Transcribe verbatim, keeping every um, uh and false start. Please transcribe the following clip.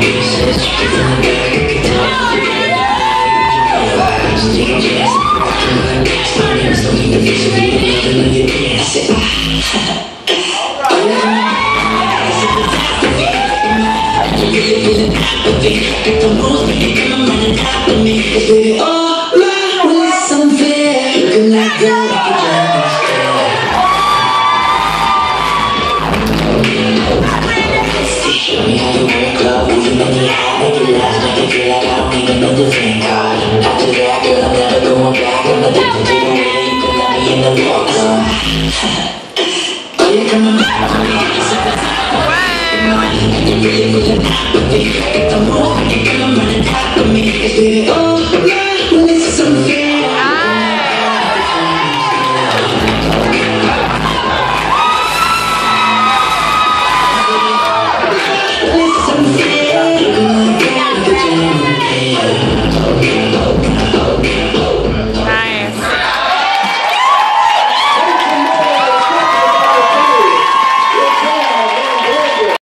Oh, my, with some fear, looking like that. Show me how you work up, moving in the eye, make it last, make it feel like I don't need another thing card. After that, girl, I'm never going back. I'm addicted to the way you can let me in the locker. Oh, you're coming back for me. You really put it out of me. Get the more, you're coming running out of me. Baby, oh, my.